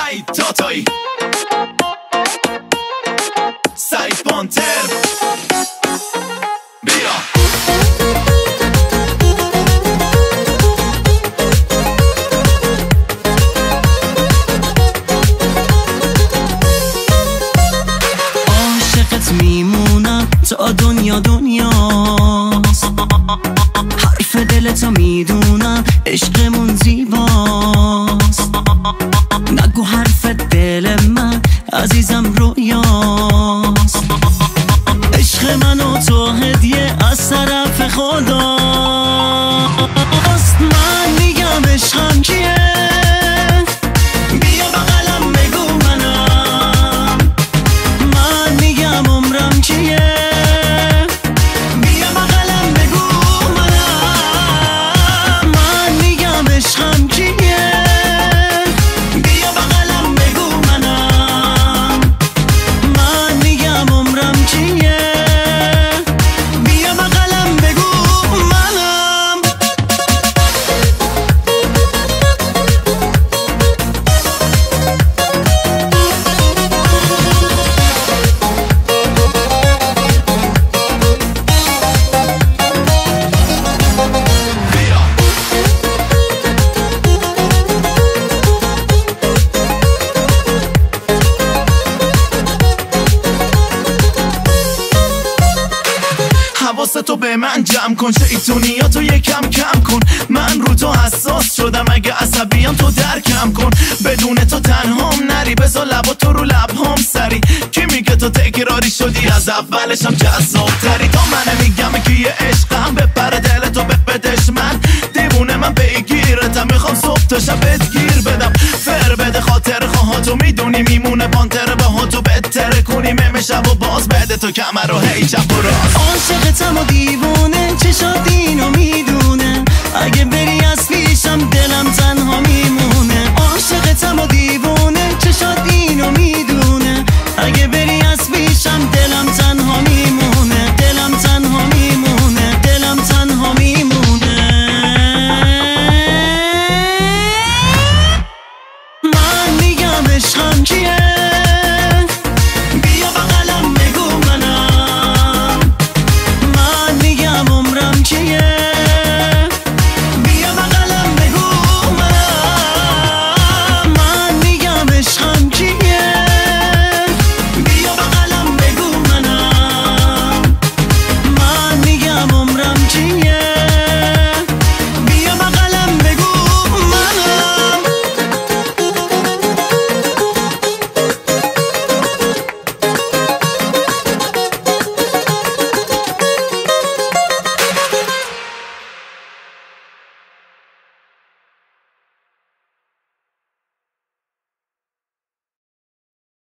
سعید تاتایی، سعید پانتر، بیا عاشقت میمونم تا دنیا دنیاست، حرف دلتو میدونم عشقمون زیباست، نگو حرف دل من عزیزم رویاست، عشق من و تو هدیه از طرف خداست. من میگم عشقم کیه، بیا بغلم بگو منم، من میگم عمرم کیه، بیا بغلم بگو منم، من میگم عشقم کیه، بیا بغلم بگو منم، من میگم عمرم کیه، بیا بغلم بگو منم. حواستو به من جمع کن، شیطونیاتو یکم کم کن، من رو تو حساس شدم، اگه عصبیم تو درکم کن، بدون تو تنهام نری، بذار لباتو رو لبهام سری، کی میگه تو تکراری شدی، از اولشم جذاب تری، تا من میگم که یه عشقم بپره دلتو بپدش، من دیوونه من بگیرتم، میخوام صبح تا شبت گیر بدم، فر بده خاطر خواهاتو میدونی میمونه پانتر باهاتو بهتره کنی، مم شب و باز بده تو کمر رو هی چپ و راست، عاشقتم و دیوونه چشات اینو